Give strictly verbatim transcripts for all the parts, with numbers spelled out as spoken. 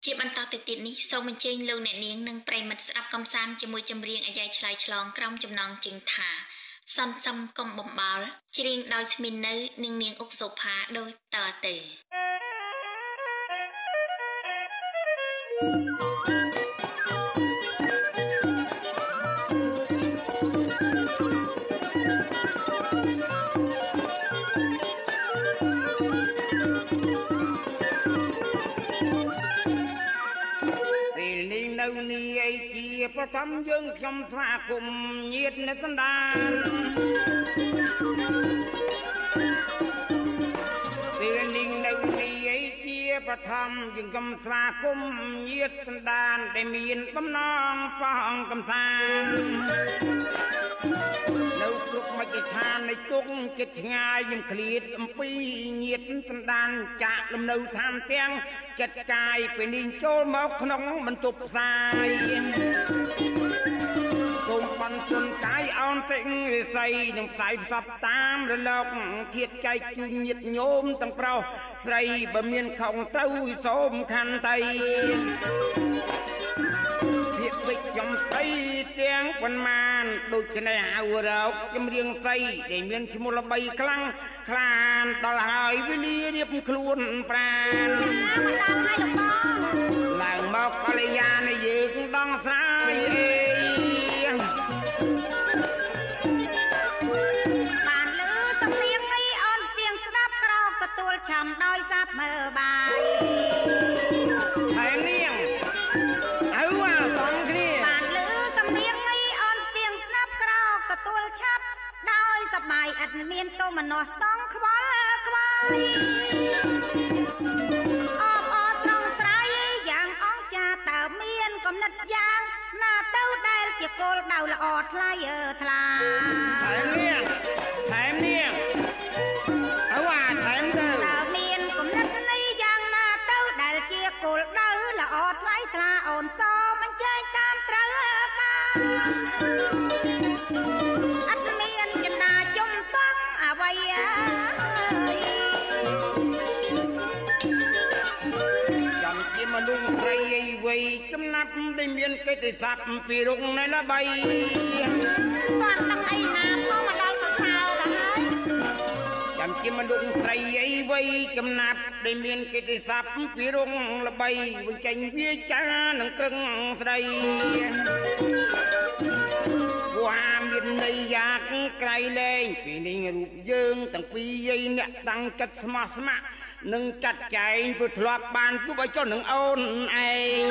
ជាបន្តទៅទៀតនេះសូមអញ្ជើញលោកអ្នកនាងនិងប្រិយមិត្តស្ដាប់កំសាន្តជាមួយចម្រៀងអាយ៉ៃឆ្លើយឆ្លងក្រុមចំណងជើងថាសន្សំកុំបំបល់ច្រៀងដោយស្មីននៅនិងនាងអុកសូផាដូចតទៅប្រធមយើងខ្ញុំស្វាគមន៍ញាតិនៅសន្តានពេលនេះនៅនេះឯជាប្រធមយើងខ្ញុំស្វាគមន៍ញាតិសន្តានដែលមានបំណងប៉ងកំសាន្តនៅគ្រប់មជ្ឈដ្ឋាននៃទុកចិត្តឆ្ងាយខ្ញុំឃ្លាតអំពីញាតិសន្តានចាក់លំនៅឋានទាំងចិត្តកាយពេលនេះចូលមកក្នុងបន្ទប់ផ្សាយសូមបន្ទន់កាយអោនសិងរិស័យនឹងផ្សាយផ្សព្វតាមរលកធាតចែកជូនញាតិញោមទាំងប្រុសស្រីបើមានខំត្រូវសូមខន្តីពាក្យពេចន៍ខ្ញុំស្ដីទាំងប៉ុន្មានដូចគ្នាហៅរោគចម្រៀងស្ដីដែលមានឈ្មោះល្បីខ្លាំងខ្លានដល់ហើយវេលារៀបខ្លួនប្រានឡើងមកកល្យាណយើងដងស្រាយអេបានលឺសំនៀងនេះអូនទៀងស្ដាប់ក្រោកទទួលឆំដោយសាប់មើលបាយហើយនាងអើអាសំគ្នាបានលឺសំនៀងនេះអូនទៀងស្ដាប់ក្រោកទទួលឆាប់ដោយសប្បាយឥតមានទោមនោះតង់ខ្វល់ខ្វាយអបអរត្រង់ស្រ័យយ៉ាងអង្គចាតើមានគំនិតយ៉ាងណាទៅដែលជាគោលដៅល្អថ្លៃអើថ្លាថែមនាងថែមនាងអើអាថែមទៅតើមានគំនិតនេះយ៉ាងណាទៅដែលជាគោលដៅល្អថ្លៃថ្លាអូនសូមអញ្ជើញតាមត្រូវការអត់មានចិន្តាចំតង់អ្វីអើយចាំជាមនុស្សស្រីអីវ័យចំណាប់ដែលមានកិត្តិស័ព្ទពីរុកណែល្បីគាត់នឹងអីណាផងមកដល់សរសើរទៅហើយចាំជាមនុស្សស្រីអីវ័យចំណាប់ដែលមានកិត្តិស័ព្ទពីរុកល្បីបញ្ចេញវាចានឹងត្រឹងស្ដីវ៉ាមានន័យយ៉ាងក្រៃលែងពីនេះរូបយើងទាំងពីរយាយអ្នកតាំងចិត្តស្មោះស្ម័គ្រនឹងចាត់ចែងព្រោះធ្លាប់បានគប់ឲ្យចុះនឹងអូនឯង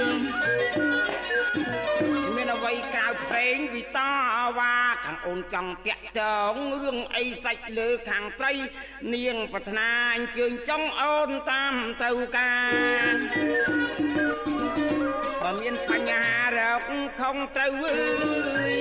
មានអ្វីក្រៅផ្សេងវិតាវ៉ាខាងអូនចង់តាក់ទងរឿងអីសាច់លើខាងត្រីនាងប្រាថ្នាអញ្ជើញចង់អូនតាមត្រូវការបើមានបញ្ហារកខំត្រូវអើយ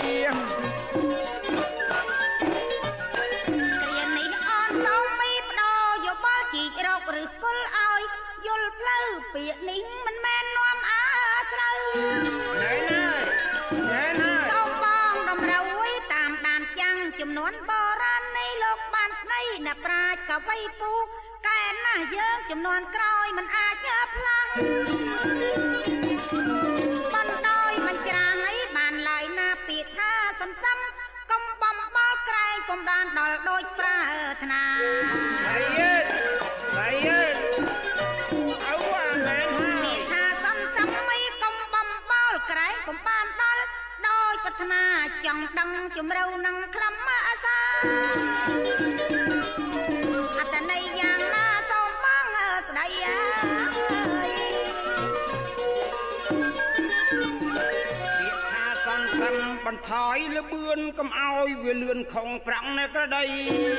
រកឬគល់ឲ្យយល់ផ្លូវពាក្យនេះមិនមែននាំអាស្រូវណែណែណែណែសូមបងតម្រូវតាមដានចាំងចំនួនបុរាណនៃលោកបានស្ដីអ្នកប្រាជ្ញកវីពូកែណាស់យើងចំនួនក្រោយមិនអាចផ្លាស់បានដោយមិនច្រាំងឲ្យបានឡើយណាពាក្យថាសន្សំកុំបំបល់ក្រែងកុំដានដល់ដូចប្រាថ្នាហើយហើយអើអាមែនហើយថាសំសំមីកុំបំបល់ក្រែងកុំបានដល់ដោយប្រាថ្នាចង់ដឹងជំរៅនឹងក្លំអាសាអត្តន័យយ៉ាងណាសូមបងស្ដីអើយពាក្យថាសន្សំបន្ថយលបឿនកុំឲ្យវាលឿនខំប្រាំងនៅក្រដី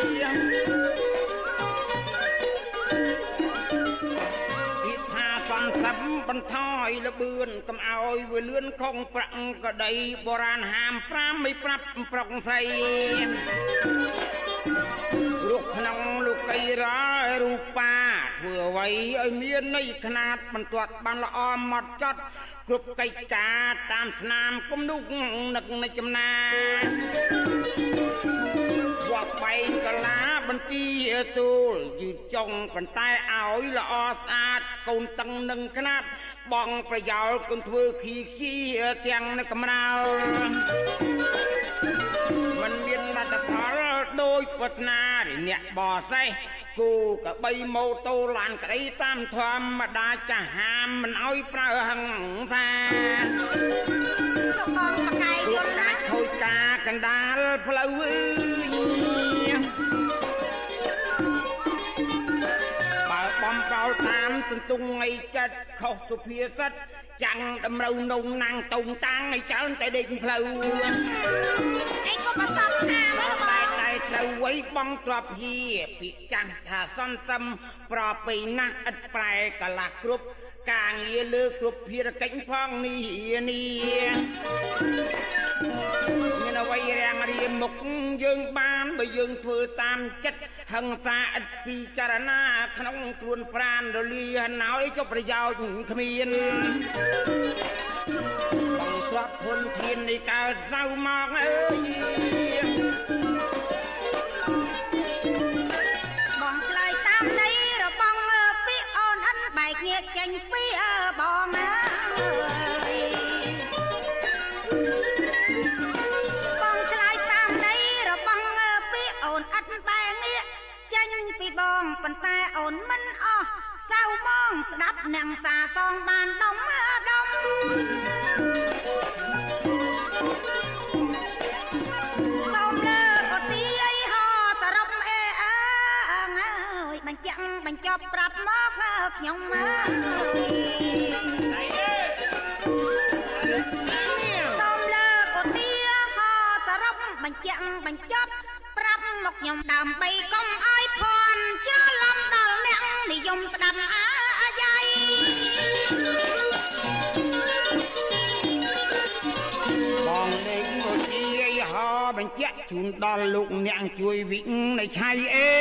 សន្សំបន្ថយលបឿនកុំឲ្យវាលឿនខំប្រាក់ក្ដីបុរាណហាមប្រាំមិនប្រាប់ប្រុកស្រីរូបក្នុងលោកីរារូបាធ្វើអ្វីឲ្យមានន័យខ្នាតបន្ទាត់បានល្អម៉ត់ចត់គ្រប់កិច្ចការតាមស្នាមគុំនោះនឹកនៃចំណាវ៉ាបែងកលាបន្ទាទូលយឺតចុងប៉ុន្តែឲ្យល្អស្អាតកូនតឹងនឹងខ្នាតបងប្រយោលគុនធ្វើខីខីទាំងនៅកំណៅមិនមានលទ្ធផលដោយប្រាថ្នារិអ្នកបោះសេះគូកបីម៉ូតូឡានក្តីតាមធម្មតាចាស់ហាមមិនឲ្យប្រើហិង្សាបងបកាយយល់ណាខូចការកណ្ដាលផ្លូវបើបំប្រោលតាមសន្ទុងឲ្យចិត្តខុសសុភាសិតចាំងតម្រូវនងណាំងតូងតាំងឲ្យច្រើនតែដេកផ្លូវអីក៏បសំថាមើលបងតែត្រូវໄວបងទ្របជាពាក្យចាស់ថាសន្សំប្របីណាស់ឥតប្រែកន្លះគ្រប់ការងារលើគ្រប់ភារកិច្ចផងនេះនេះមានអ្វីរាំងរៀមមុខយើងបានបើយើងធ្វើតាមចិត្តហិង្សាឥតពិចារណាក្នុងខ្លួនប្រាណរលាណោយចុះប្រយោជន៍គ្មានបងទ្របធនធាននៃកើតសៅមកអើយបងឆ្លើយតាមន័យរបស់ពាក្យអូនអិនបែកងាកចេញពីបងអើយបងឆ្លើយតាមន័យរបស់ពាក្យអូនអិនបែកងាកចេញពីបងប៉ុន្តែអូនមិនអស់សៅមកស្ដាប់នឹងសាសងបានដុំដុំសូមលើកទីអីហោសរុបអេអើងអើយបញ្ជាក់បញ្ចប់ប្រាប់មកខ្ញុំអើយសូមលើកទីហោសរុបបញ្ជាក់បញ្ចប់ប្រាប់មកខ្ញុំដើម្បីកុំឲ្យភ័ន្តច្រឡំដល់អ្នកនិយមស្ដាប់អាយ៉ៃបងលេងមកទីអីហោបញ្ជាក់ជូនដល់លោកអ្នកជួយវិកនៃឆៃអេ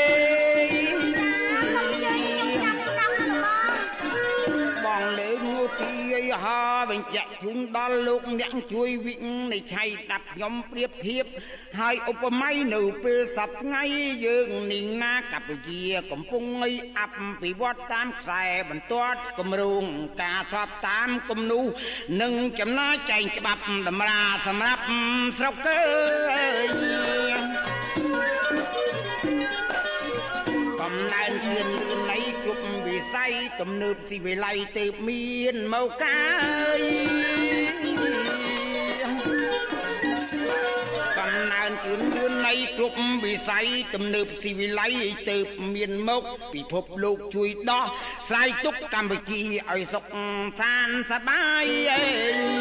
បងលេងមកទីអីហោបញ្ជាក់ជូនដល់លោកអ្នកជួយវិកនៃឆៃស្ដាប់ខ្ញុំប្រៀបធៀបហើយឧបមានៅពេលសប្តាហ៍ថ្ងៃយើងនីងណាកម្ពុជាកំពុងឲ្យអភិវឌ្ឍតាមខ្សែបន្ទាត់គម្រោងការស្របតាមគំនូសនិងចំណាយចែងច្បាប់តម្រាសម្រាប់ស្រុកគេកំណើនជឿនលឿននៃគ្រប់វិស័យទំនើបស៊ីវិល័យទើបមានមកកាយកំណើនជឿនលឿននៃគ្រប់វិស័យទំនើបស៊ីវិល័យទើបមានមកពិភពលោកជួយដោះស្រាយទុក្ខកម្ពុជាឲ្យសុខសាន្តសប្បាយអេ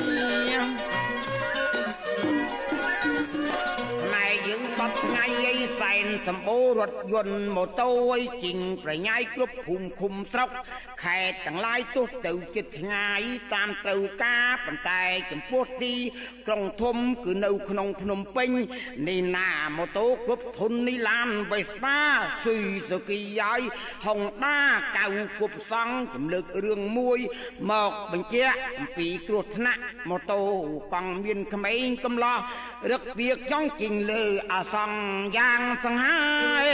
ម៉ែយើងបត់ថ្ងៃអីសែនសម្បូររថយន្តម៉ូតូអីជីងប្រញាយគ្រប់ភូមិឃុំស្រុកខេត្តទាំងឡាយទោះទៅជិតឆ្ងាយតាមត្រូវការប៉ុន្តែចំពោះទីក្រុងធំគឺនៅក្នុងភ្នំពេញនេះណាម៉ូតូគ្រប់ធុននេះឡានវេស្ប៉ាស៊ុយស៊ូគីហើយហុងដាកៅគ្រប់សង់ចំលើករឿងមួយមកបញ្ជាក់អំពីគ្រោះថ្នាក់ម៉ូតូកង់មានក្មេងកំឡោះរឹកវាចង់ជីងលើអាសង្ឃយ៉ាងសង្ហាយ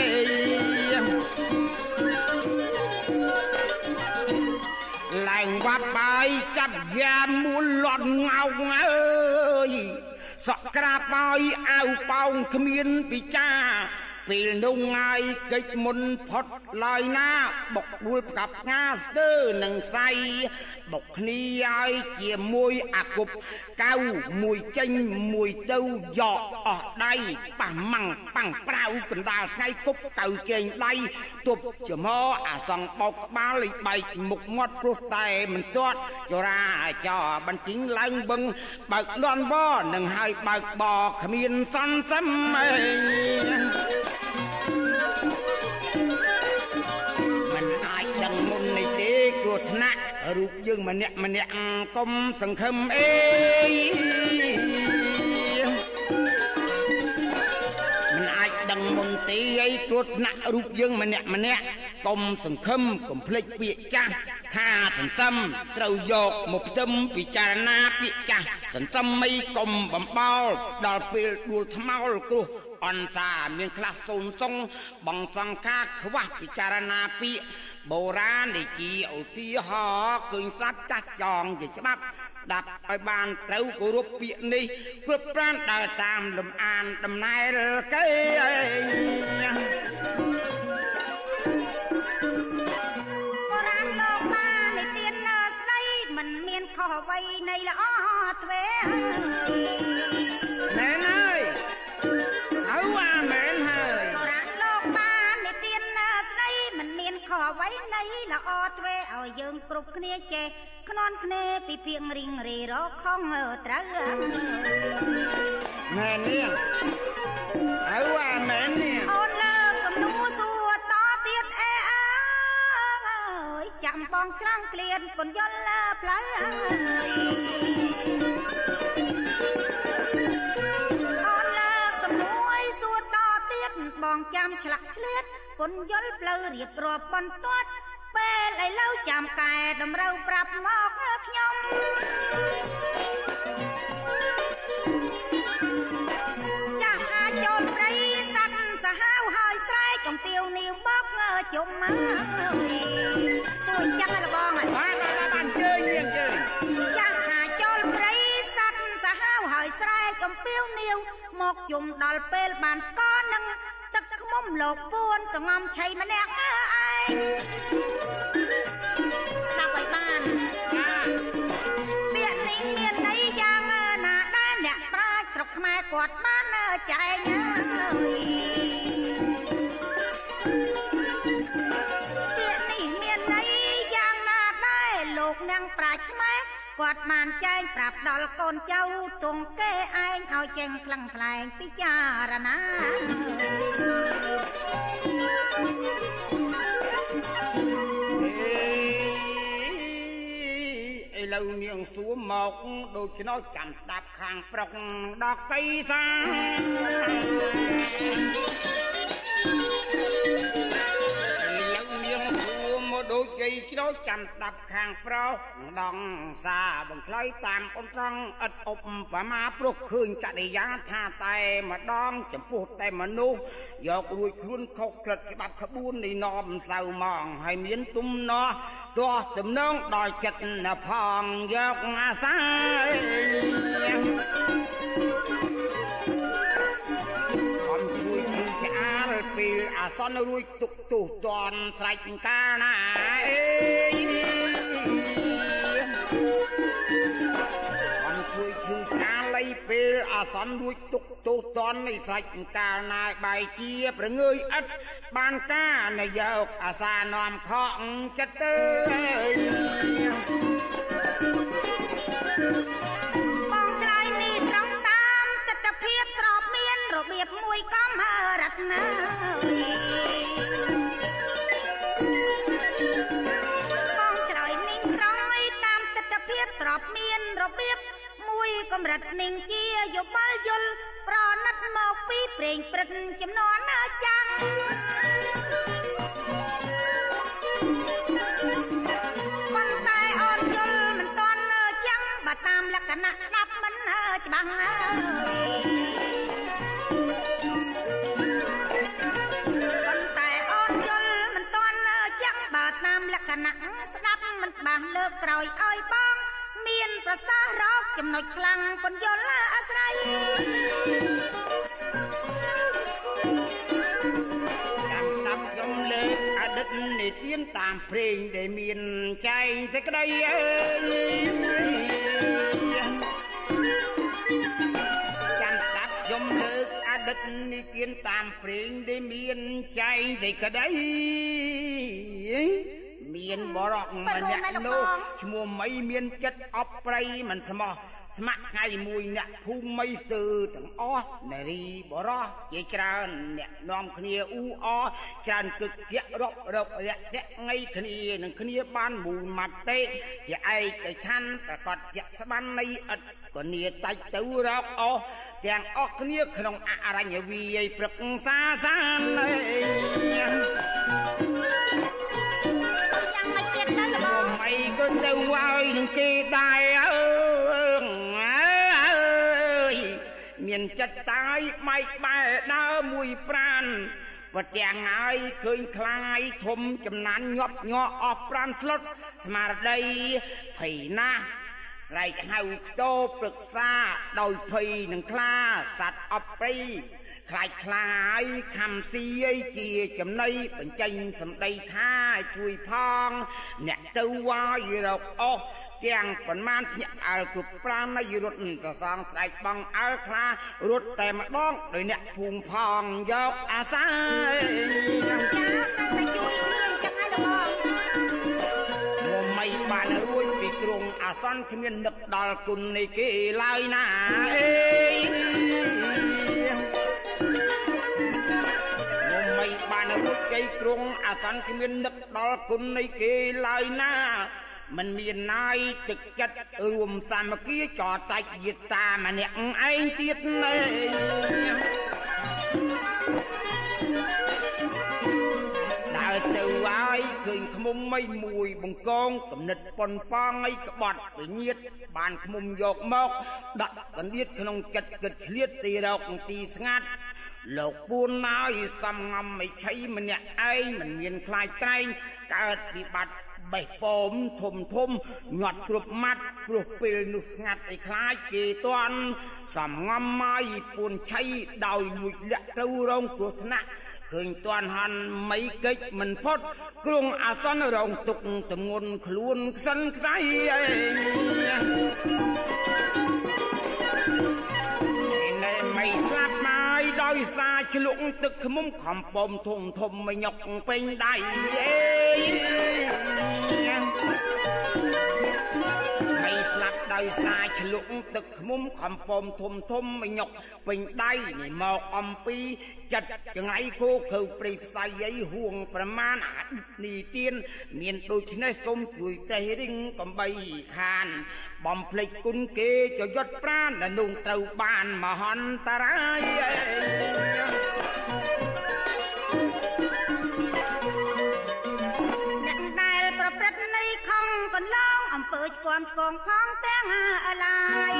ឡើងវត្តបាយចាប់យ៉ានមួលលត់ងោងអើយសក់ក្រាបបាយអាវប៉ោងគ្មានពិចាពេលនោះងាយកិច្ចមុនផុតឡើយណាបុកដួលផ្កាប់ងាស្ទើនឹងខ្សៃបុកគ្នាឲ្យជាមួយអាគប់កៅមួយចេញមួយទៅយកអស់ដៃប៉ះម៉ាំងប៉ាំងប្រៅកណ្ដាលថ្ងៃគប់កៅជែងដៃទប់ចំហអាសង្ឃបោកក្បាលលេបែកមុខមាត់ព្រោះតែមិនស្ទាត់ចរាចរបញ្ជីងឡើងបឹងបើកលន់វនឹងឲ្យបើកបគ្មានសន្សំអេមិនអាចដឹងមុននេះទេគ្រោះថ្នាក់រូបយើងម្នាក់ម្នាក់កុំសង្ឃឹមអេមិនអាចដឹងមុនទេអីគ្រោះថ្នាក់រូបយើងម្នាក់ម្នាក់កុំសង្ឃឹមកុំភ្លេចពាក្យចាស់ថាសន្សំត្រូវយកមកផ្ទឹមពិចារណាពាក្យចាស់សន្សំមិនកុំបំបោលដល់ពេលដួលថ្មោលគ្រោះអនសាមានខ្លះសូនសុងបងសង្ខាខ្វះពិចារណាពាក្យបុរាណដែលជាឧទាហរណ៍ឃើញស្ដាប់ចាស់ចងជាច្បាប់ស្ដាប់ឲ្យបានត្រូវគោរពពាក្យនេះគ្រប់ប្រាណដើរតាមលំអានដំណែលគេបុរាណលោកបាននិទាននៅស្ដីមិនមានខុសអ្វីនៃល្អទ្វេមែនហើយអើអាមែនហើយបុរាណលោកបាននិទាននៅស្ដីមិនមានខុសអ្វីនៃល្អទ្វេឲ្យយើងគ្រប់គ្នាចេះខ្នន់គ្នាពីពីងរីងរេរខំត្រូវមែននេះអើអាមែននេះអូនលើកសំណួរសួរតទៀតអេអើយចាំបងច្រាំក្លៀនពន្យល់លើផ្លូវអូនលើកសំណួរសួរតទៀតបងចាំឆ្លាក់ឆ្លៀតពន្យល់ផ្លូវរៀបរាប់បន្ទាត់ពេលឥឡូវចាំកែតម្រូវប្រាប់មកខ្ញុំចាស់អាចចូលព្រៃសัตว์សាហាវហើយស្រែកកំពាវនាវមកជុំមកសួរចាំឲ្យបងហើយបានបានជើញយើងជើញចាស់អាចចូលព្រៃសัตว์សាហាវហើយស្រែកកំពាវនាវមកជុំដល់ពេលបានស្គាល់នឹងទឹកខ្មុំលោកពួនសងំឆៃម្នាក់ឯងដាក់ឲ្យបានពាក្យនេះមានន័យយ៉ាងណាដែរអ្នកប្រាជ្ញស្រុកខ្មែរគាត់បានចែងពាក្យនេះមានន័យយ៉ាងណាដែរលោកអ្នកប្រាជ្ញខ្មែរគាត់បានចែងប្រាប់ដល់កូនចៅទងគេឯងឲ្យចេះខ្លាំងខ្លែងពិចារណាឥឡូវនាងសួរមកដូច្នោះចាំស្ដាប់ខាងប្រុកដល់កៃសាដូចជ័យជ្រោយចាំស្ដាប់ខាងប្រុសដងសាបង្ខ្លៃតាមអន្តរងឥតឧបមាព្រោះឃើញចរិយាថាតែម្ដងចំពោះតែមនុស្សយករួចខ្លួនខុសក្រិតច្បាប់ក្បួននៃនាំសៅម៉ងហើយមានទំនាស់ទាស់ទំនងដល់ចិត្តណផងយកអាសាអំជួយជឿឆ្អាលពេលអាសន្នរួចទុកទោសតនស្រេចកាលណាអេអំជួយជឿឆ្អាលលៃពេលអាសន្នរួចទុកទោសតននៃស្រេចកាលណាបែកជាប្រងើយឥតបានការនយកអាសានាំខកចិត្តទៅបងឆ្លើយនេះត្រង់តាមទស្សនភាពស្របមានរបៀបមួយកំរតនាបងឆ្លើយនេះត្រង់តាមទស្សនភាពស្របមានរបៀបមួយកម្រិតនឹងជាយោបល់យល់ប្រណិតមកពីព្រេងព្រឹកចំនួនចាំងប៉ុន្តែអូនយល់មិនទាន់ចាំងបើតាមលក្ខណៈស្ដាប់មិនច្បាស់ប៉ុន្តែអូនយល់មិនទាន់ចាំងបើតាមលក្ខណៈស្ដាប់មិនច្បាស់លើកក្រោយឲ្យបងមានប្រសាសន៍រកចំណុចខ្លាំងពន្យល់អាស្រ័យចាំស្ដាប់ខ្ញុំលើកអតីតនិទានតាមព្រេងដែលមានចែងសេចក្តីអើយចាំស្ដាប់ខ្ញុំលើកអតីតនិទានតាមព្រេងដែលមានចែងសេចក្តីមានបរោះម្នាក់នោះឈ្មោះមីមានចិត្តអប់ប្រៃមិនស្មោះស្ម័គ្រថ្ងៃមួយអ្នកភូមិស្ទើទាំងអស់នារីបរោះជាច្រើនអ្នកនាំគ្នាអ៊ូអច្រើនទឹកជារាប់រករយៈថ្ងៃគ្នានឹងគ្នាបានមូលមតិជាឯកច្ឆ័ន្ទប្រកាសយៈស្បាននៃឥតក៏នីតាច់ទៅរកអស់ទាំងអស់គ្នាក្នុងអរញ្ញវិយព្រឹក្សាសានអីក៏ទៅឲ្យនឹងគេដែរអើយមានមានចិត្តតាយបែកបែដើរមួយប្រានប្រទាំងហើយឃើញខ្លាយធំចំណានញាប់ញ័រអស់ប្រានស្លុតស្មារតីភ័យណាស់ស្រែកហៅខ្ទោប្រឹក្សាដោយភ័យនឹងខ្លាសត្វអបព្រៃខ្លាចខ្លាយខំស៊ីឯជាចំណៃបញ្ចេញសម្ដីថាជួយផងអ្នកទៅវាយរកអស់ទាំងប៉ុន្មានភ្នាក់អើគ្រប់ប្រាណនៃរត់ទៅសងស្រែកបងអើខ្លារត់តែម្ដងដោយអ្នកភូមិផងយកអាសាចាទៅជួយគ្នាចឹងហើយបងមកមិនបានរួចពីក្រុងអាសន្នគ្មាននឹកដល់គុណនៃគេឡើយណាអេមិនបានរួចគេក្រុងអាសន្នគ្មាននឹកដល់គុណនៃគេឡើយណាមិនមានណាយទឹកចិត្តរួមសាមគ្គីចោតាច់យិតាម្នាក់ឯងទៀតណែដើរទៅហើយឃើញឃ្មុំមិនមួយបង្កងកំណិតប៉ុនប៉ងឲ្យក្បត់វិញាតបានឃ្មុំយកមកដាក់កណ្ដៀតក្នុងចិត្តគិតឆ្លៀតទីរកទីស្ងាត់លោកពួនហើយសំងំមិនឆៃម្នាក់ឯងមិនមានខ្លាចក្រែងកើតវិបត្តិបេះពមធំធំញាត់គ្រប់ម៉ាត់ព្រោះពេលនោះស្ងាត់ឲ្យខ្លាចគេតាន់សំងំមកពួនឆៃដោយលួចលាក់ទៅរងគ្រោះថ្នាក់ឃើញតាន់ហាន់មិនកិច្ចមិនផុតក្រុងអាសន្នរងទុកទម្ងន់ខ្លួនខ្សិនខ្សៃឯងមិនស្លាប់មកដោយសារឆ្លុកទឹកឃ្មុំខំពំធំធំមិនញុកពេញដៃអេមិនស្លាប់ដោយសារឆ្លុកទឹកឃ្មុំខំពំធំធំមិនញុកពេញដៃនេះមកអំពីចិត្តចង្អៃគោខើព្រៃផ្សៃអីហួងប្រមាណអានីទៀនមានដូចនេះសូមជួយតេះរិងកំបីខានបំភ្លេចគុណគេចយុទ្ធប្រានដែលនោះត្រូវបានមហន្តរាយអ្នកដែលប្រព្រឹត្តនៃខំកន្លងអំពើឆ្គាំឆ្កងផងទាំងអឡាយ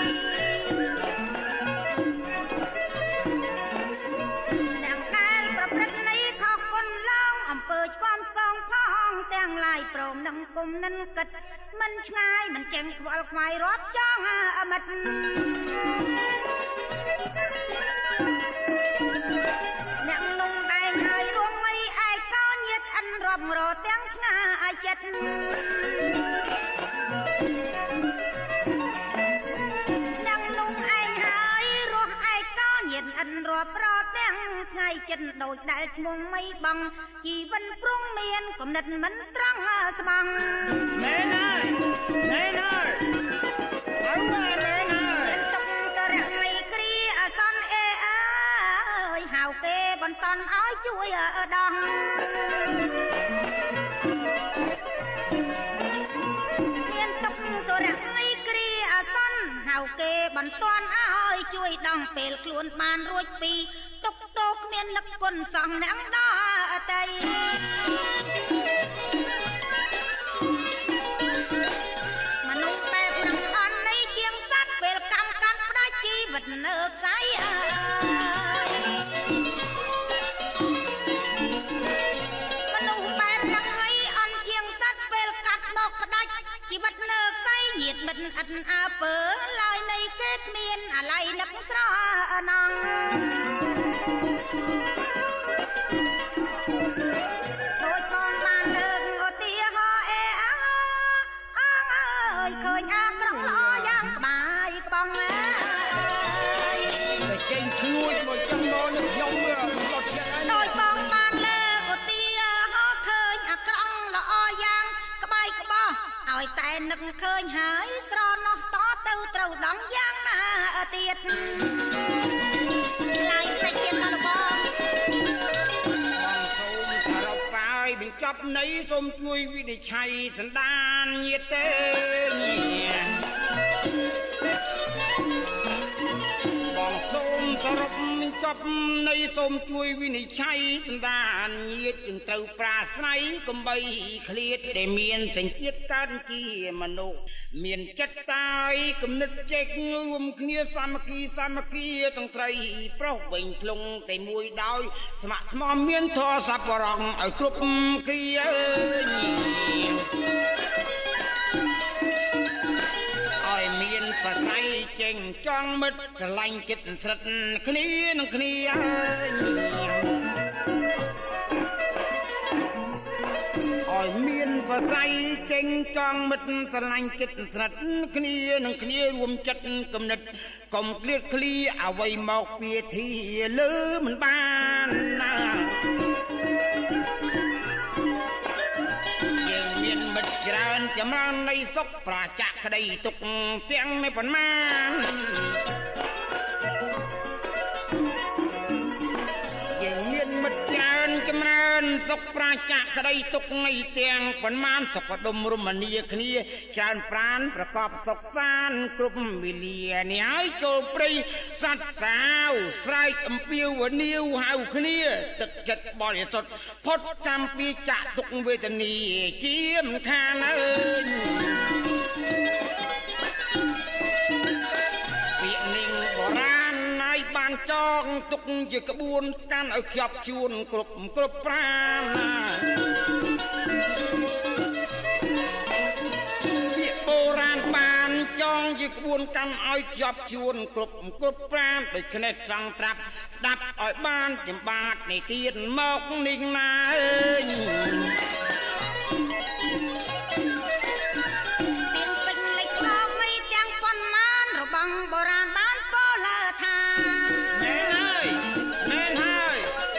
អំពើឆ្គាំឆ្កងផងទាំងឡាយព្រមនឹងគុំនឹងគិតមិនឆ្ងាយមិនចេញខ្វល់ខ្វាយរាប់ចង់អមិតអ្នកនោះឯងហើយរួមអីឯកោញាតអិនរាប់រទាំងឆ្ងាយចិត្តអ្នកនោះឯងហើយរស់ឯកោញាតអិនរាប់រទាំងថ្ងៃចិត្តដូចដែលឈ្មោះមិនបងជីវិតព្រងមានគំនិតមិនត្រង់ស្បង់ណែណែណែណែអើណែណែទុកតរមីគ្រាអាសន្នអេអើយហៅគេបន្តឲ្យជួយដោះមានទុកតរមីគ្រាអាសន្នហៅគេបន្តឲ្យជួយដោះពេលខ្លួនបានរួចពីទុកតោគ្មានលឹកគុណសងអ្នកដល់អតីមនុស្សបែបនឹងអន់នៃជាងសត្វពេលកម្មកាត់ផ្ដាច់ជីវិតនៅខ្សែអើយមនុស្សបែបនឹងឲ្យអន់ជាងសត្វពេលកាត់មកផ្ដាច់ជីវិតនៅខ្សែញាតមិត្តអិតអើពើឡើយនៃគេគ្មានអាឡ័យនឹកស្រណងដូចបងបានលើកឧទាហរណ៍អេអើអើយឃើញអាក្រង់ល្អយ៉ាងក្បាយក្បងអើយតែចេញឈ្នួយមកចឹងមកនឹងខ្ញុំរត់យ៉ាងដូចបងបានលើកឧទាហរណ៍ឃើញអាក្រង់ល្អយ៉ាងក្បាយក្បោះឲ្យតែនឹកឃើញហើយស្រណោះតទៅត្រូវដងយ៉ាងណាទៀតឡាយពេចទៀតមកបងបញ្ចប់នៃសូមជួយវិនិច្ឆ័យសន្តានញាតទេបងសូមសរុបបញ្ចប់នៃសូមជួយវិនិច្ឆ័យសន្តានញាតិយើងត្រូវប្រាស្រ័យកុំបីឃ្លាតដែលមានសញ្ជាតិកើតជាមនុស្សមានចិត្តតាយគំនិតចេះរួមគ្នាសាមគ្គីសាមគ្គីទាំងត្រីប្រុសវិញធ្លុងតែមួយដោយស្ម័គ្រស្មោះមានធម៌សប្បុរសឲ្យគ្រប់គ្រាឲ្យមានប្រស័យចេញចង់មិត្តស្រឡាញ់ចិត្តស្រិតគ្នានឹងគ្នាឲ្យមានប្រស័យចេញចង់មិត្តស្រឡាញ់ចិត្តស្រិតគ្នានឹងគ្នារួមចិត្តគំនិតកុំក្លៀតឃ្លាអ្វីមកពីធីលើមិនបានណាយើងមានមិត្តច្រើនចម្រើននៃសុខប្រាចៈក្តីទុកទាំងមិនប៉ុន្មានយើងមានមិត្តច្រើនចម្រើនសុខប្រាចៈក្តីទុកនៃទាំងប៉ុន្មានសុខដុមរមនាគ្នាច្រើនប្រានប្រកបសុខសានគ្រប់វេលានេះហើយចូលព្រៃសត្វសាវស្រែកអំពាវនាវហៅគ្នាទឹកចិត្តបរិសុទ្ធផុតតាមពីចាក់ទុកវេទនាជាមិនខានអើយពាក្យនឹងបុរាណហើយបានចងទុកជាក្បួនកាន់ឲ្យខ្ជាប់ជួនគ្រប់គ្រប់ប្រាណពាក្យបុរាណបានចងជាក្បួនកាន់ឲ្យខ្ជាប់ជួនគ្រប់គ្រប់ប្រាណដូចគ្នាត្រង់ត្រាប់ស្ដាប់ឲ្យបានចំបាតនៃទៀនមកនេះណាអើយបងបុរាណបានពោលថាមែនហើយមែនហើយ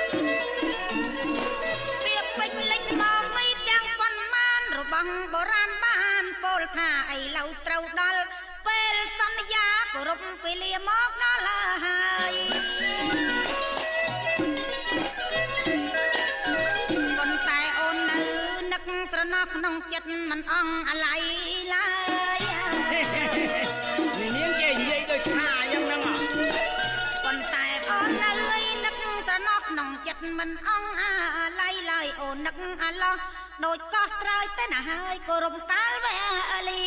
ពាក្យពេចន៍លេចមកមិនទាំងប៉ុន្មានរបស់បុរាណបានពោលថាឥឡូវត្រូវដល់ពេលសន្យាគោរពពេលលាមកដល់ហើយប៉ុន្តែអូននៅនឹកស្រណោះក្នុងចិត្តមិនអង់អាល័យឡើយនាងគេនិយាយដូចថាអញ្ចឹងហ្នឹងប៉ុន្តែអូននៅនឹកស្រណោះក្នុងចិត្តមិនអង់អាល័យឡើយអូននឹកអាឡោះដូចកោះត្រើយទៅណាហើយគោរពកាលវេលា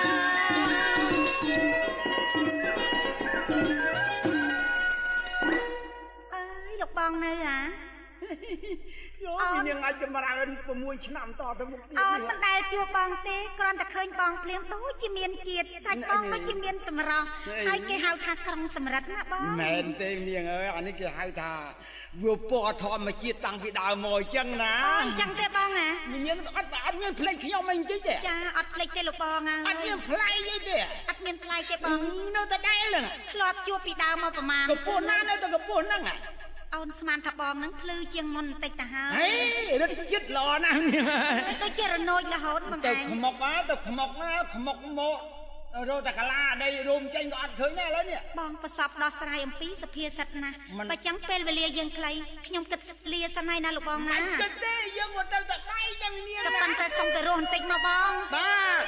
អើយលោកបងនៅហ៎អូននាងអាចចម្រើន៦ឆ្នាំតទៅមុខទៀតអូនមិនដែលជួបបងទេគ្រាន់តែឃើញបងភ្លាមដូចជាមានជាតិសាច់បងដូចជាមានសម្រស់ហើយគេហៅថាក្រុងសម្រិតណាបងមែនទេនាងអើយអានេះគេហៅថាវាពណ៌ធម្មជាតិតាំងពីដើមមកអញ្ចឹងណាអូអញ្ចឹងទេបងហ៎នាងអត់អត់មានផ្លេចខ្ញុំអីតិចទេចាអត់ផ្លេចទេលោកបងអើយអត់មានផ្លែអីទេអត់មានផ្លែទេបងនៅតែដែលហ្នឹងធ្លាប់ជួបពីដើមមកប្រហែលកំពស់ណានៅតែកំពស់ហ្នឹងអូនស្មានថាបងហ្នឹងភ្លឺជាងមុនបន្តិចទៅហើយហេរត់ចិត្តល្អណាស់ទៅជារណូចរហូតបងឯងទៅខ្មុកណាទៅខ្មុកណាខ្មុកមករត់តែកាឡាដីរុំចេញក៏អត់ឃើញដែរឥឡូវនេះបងប្រសពដោះស្រាយអំពីសភាសិទ្ធណាបើចឹងពេលវេលាយើងខ្លីខ្ញុំគិតលាសិនហើយណាលោកបងណាគិតទេយើងមកទៅតែបាយតែវិញ្ញាណក៏ប៉ុន្តែសុំទៅរស់បន្តិចមកបងបាទ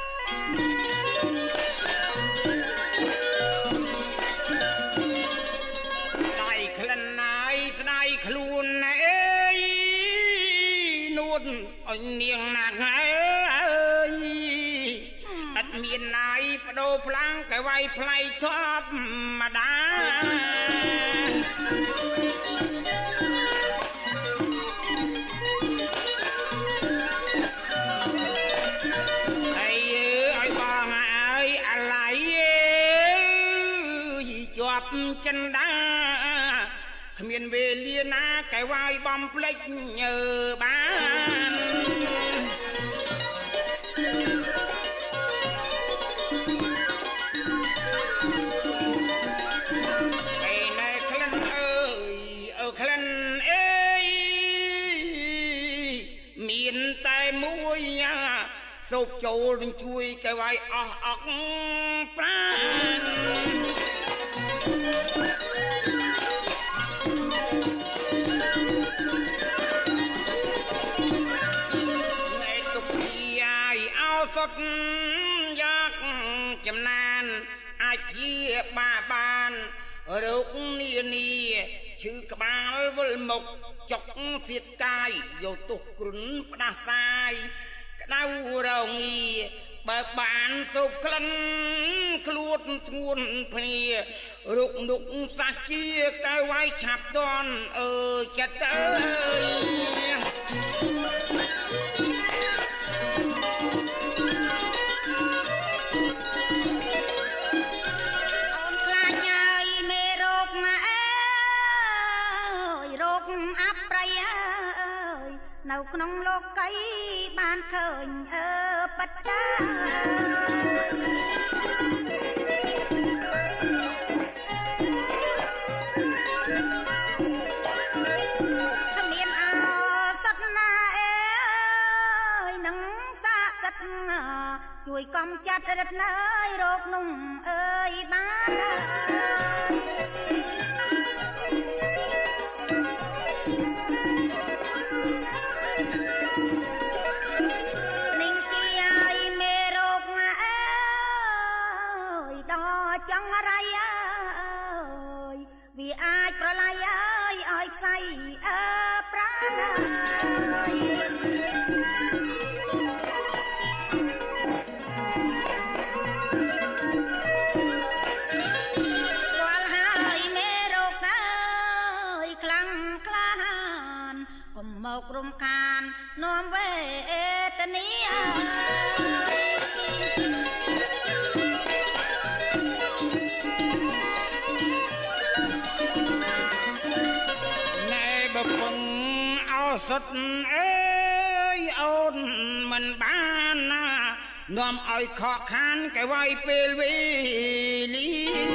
ក្លិនណាយស្ដាយខ្លួនអើយនួនអញនាងណាស់អើយអត់មានណាយបដូរផ្លាំងកែវាយផ្លៃធម្មតាអើយឲ្យបងអើយអាឡៃជាប់ចិនដាគ្មានវេលាណាកែវាយបំភ្លេចញើបានអេណែក្លិនអើយអូក្លិនអេយមានតែមួយសូបចូលនឹងជួយកែវាយអស់អកប្រាណសុទ្ធយកចំណានអាចជាបាបានរោគនានាឈឺក្បាលវិលមុខចុកសៀតកាយយកទុះគ្រុនផ្ដាសាយក្តៅរងាបើបានសូបក្លិនខ្លួនស្ងួនភ្នារុកនុកសាច់ជាកៅវាយឆាប់តន់អើចិត្តអើយនៅក្នុងលោកីបានឃើញអើបតាគ្មានអសតណាអើយនឹងសាកសិទ្ធជួយកំចាត់រិទ្ធនៅរោគនោះអើយបានចង់រៃអើយវាអាចប្រឡាយអើយឲ្យខ្សៃអើប្រាណអើយស្គាល់ហើយមេរោគអើយខ្លាំងក្លាហានកុំមករំខាននាំវេទនាបើពងអោសុតអើយអូនមិនបានណានាំឲ្យខកខានកែវាយពេលវេលា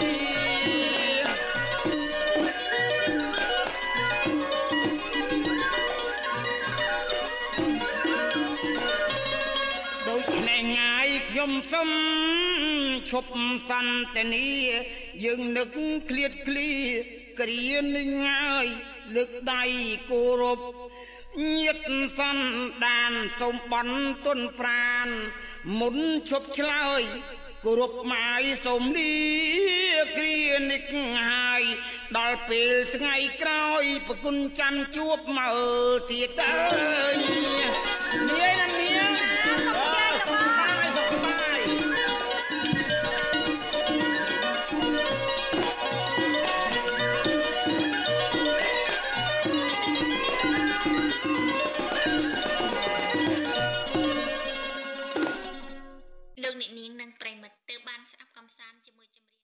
ដូចនេះងាយខ្ញុំសុំឈប់សន្តានាយើងនឹកឃ្លាតឃ្លាគ្រានឹងហើយលើកដៃគោរពញាតសន្តានសូមបន់ទុនប្រានមុនឈប់ឆ្លើយគោរពម៉ាយសូមលីគ្រានិកហើយដល់ពេលថ្ងៃក្រោយប្រគុណចាំជួបមកទៀតអើយនាយណានាង